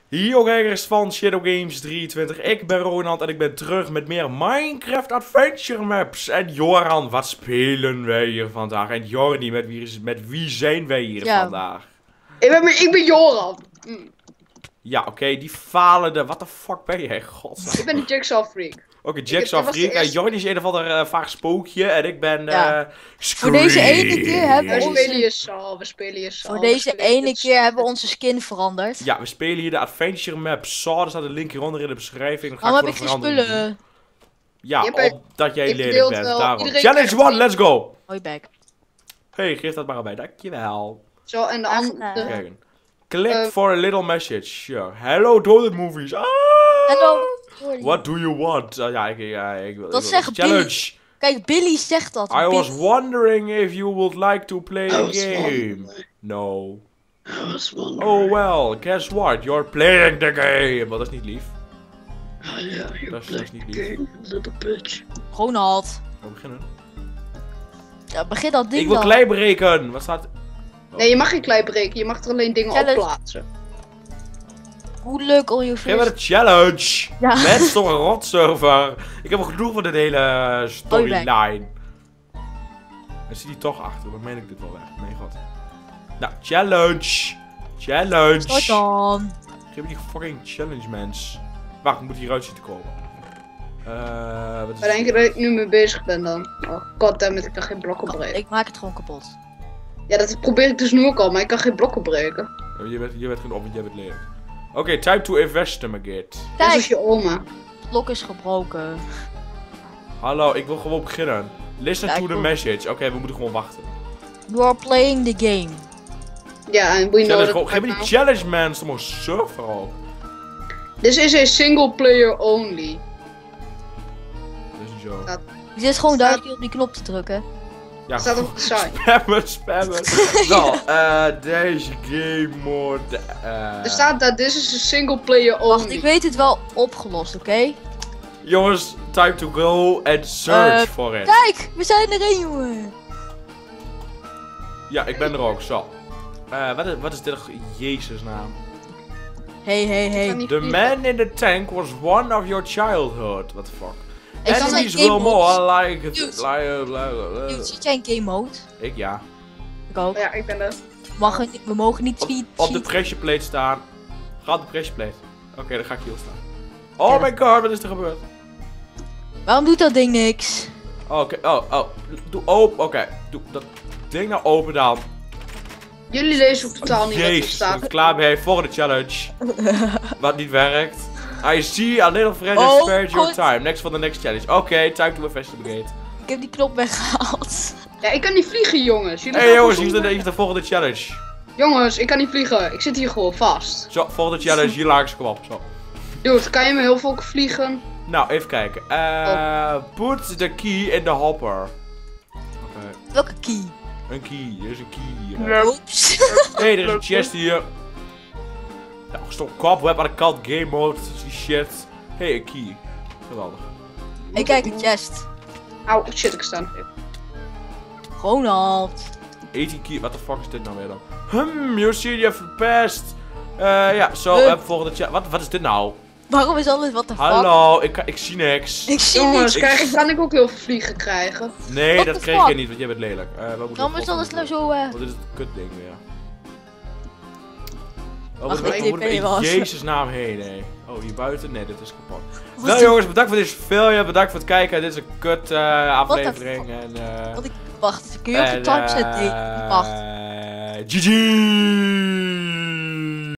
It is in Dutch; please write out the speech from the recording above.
Yo kijkers van Shadow Games 23, ik ben Ronald en ik ben terug met meer Minecraft Adventure Maps. En Joran, wat spelen wij hier vandaag? En Jordi, met wie zijn wij hier vandaag? Ik ben Joran. Ja, oké, die falende, wat de fuck ben jij, god. Ik ben de Jigsaw Freak. Oké, Jigsaw Freak. En Jordi is een of ander vaag spookje en ik ben Voor deze ene keer hebben we We spelen hier Saw. Voor deze ene keer hebben we onze skin veranderd. Ja, we spelen hier de Adventure Map Saw. Er staat een link hieronder in de beschrijving. Waarom heb ik geen spullen? Ja, omdat jij lelijk bent. Daarom. Challenge 1, let's go! Hoi back. Hey, geef dat maar bij. Dankjewel. Zo, en de andere... Kijk. Click for a little message. Sure. Hello, Toilet Movies. Ah! Hallo. What do you want? Ja, ik wil... Dat zegt challenge. Billy. Kijk, Billy zegt dat. I was wondering if you would like to play a game. No. Oh well, guess what? You're playing the game. Wat is niet lief. Dat is niet lief. Little bitch. Ronald. We beginnen. Ja, begin dat ding Ik wil dan. klei breken. Wat staat... Nee, je mag geen klei breken. Je mag er alleen dingen op Challenge. plaatsen. Hoe leuk al je Geef me de challenge. Ja. Met toch een rotserver. Ik heb al genoeg van dit hele storyline. En zie die toch achter. Dan meen ik dit wel weg. Nee, god. Nou, challenge. Challenge. Start dan. Geef me die fucking challenge, mens. Wacht, ik moet hieruit zien te komen. Wat is Waar denk je dat ik nu mee bezig ben dan? Oh goddammit, ik kan geen blokken breken. Ik maak het gewoon kapot. Ja, dat probeer ik dus nu ook al, maar ik kan geen blokken breken. Je bent geen op, want jij bent lelijk. Oké, time to investigate. Dat is Kijk, je oma. het blok is gebroken. Hallo, ik wil gewoon beginnen. Listen Ja, to ik the wil- message. Oké, we moeten gewoon wachten. You are playing the game. Ja, en we know that Geef me die challenge, man. Stop maar surfer ook. This is a single player only. Dat is niet zo. Je zit gewoon duidelijk op die knop te drukken. Ja, Staat op de site. spammen. Zo, deze game mode. Er staat dat this is a single player only. Wacht, ik weet het wel opgelost, oké? Jongens, time to go and search for it. Kijk, we zijn er één, jongen. Ja, ik ben er ook. Zo. Wat is dit? Jezus naam. Hey. The man in the tank was one of your childhood. What the fuck? Ik kan Enemies geen will game more like... Dude, zit jij in game mode? Ik ja. Ik ook. Ja, ik ben er. We mogen niet cheat. Op de pressure plate staan. Ga op de pressure plate. Oké, dan ga ik hier staan. Oh my god, wat is er gebeurd? Waarom doet dat ding niks? Oké, oh. Doe open. Oké, doe dat ding nou open dan. Jullie lezen ook totaal niet wat er Jezus, ik staat. ben klaar mee voor de challenge. Wat niet werkt. I see a little friend has Oh, spared your God. time. Next for the next challenge. Oké, time to investigate. Ik heb die knop weggehaald. Ja, ik kan niet vliegen, jongens. Jullie Hey gaan jongens, gewoon hier is de volgende challenge. Jongens, ik kan niet vliegen. Ik zit hier gewoon vast. Zo, volgende challenge, hier langs, kom op. Zo. Dude, kan je me heel veel vliegen? Nou, even kijken. Put the key in the hopper. Oké, Welke key? een key. Er is een key hier. Oeps. Hey, er is een chest hier. Ja, stop, cobweb aan de kant, game mode, die shit. Hey, een key. Geweldig. Ik kijk een chest. Auw, shit, ik sta nog even. Ronald. 18 key, what the fuck is dit nou weer dan? You see you have passed. Ja, zo, volgende chat. Wat is dit nou? Waarom is alles wat de fuck? Hallo, ik zie niks. Ik zie Jongens, niks. kan ik ook heel veel vliegen krijgen? Nee, What dat the kreeg je fuck? niet, want jij bent lelijk. Waarom is alles nou zo... Wat is het kutding weer? Oh, Wacht, we ik moeten TP in was. Jezus naam heen, nee. Oh, hier buiten? Nee, dit is kapot. Wat Nou is- jongens, bedankt voor deze film. Bedankt voor het kijken. Dit is een kut aflevering. En, Wacht, kun je op de timestamp? Nee, wacht. GG!